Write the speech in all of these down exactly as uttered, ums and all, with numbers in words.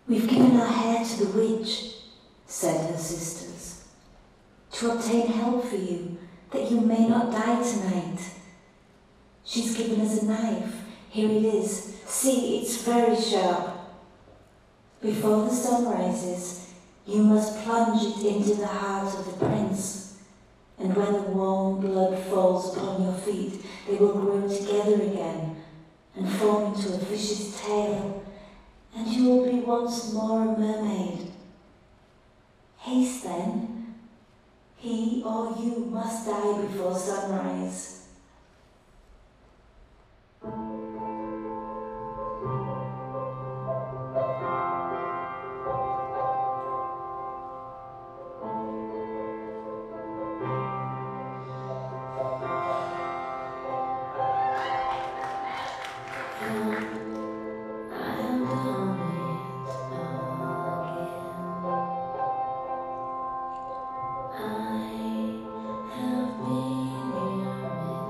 We've given our hair to the witch, said her sisters, to obtain help for you, that you may not die tonight. She's given us a knife. Here it is. See, it's very sharp. Before the sun rises, you must plunge it into the heart of the prince, and when the warm blood falls upon your feet, they will grow together again and form into a fish's tail, and you will be once more a mermaid. Haste then. He or you must die before sunrise. I have been your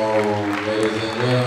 ladies and gentlemen.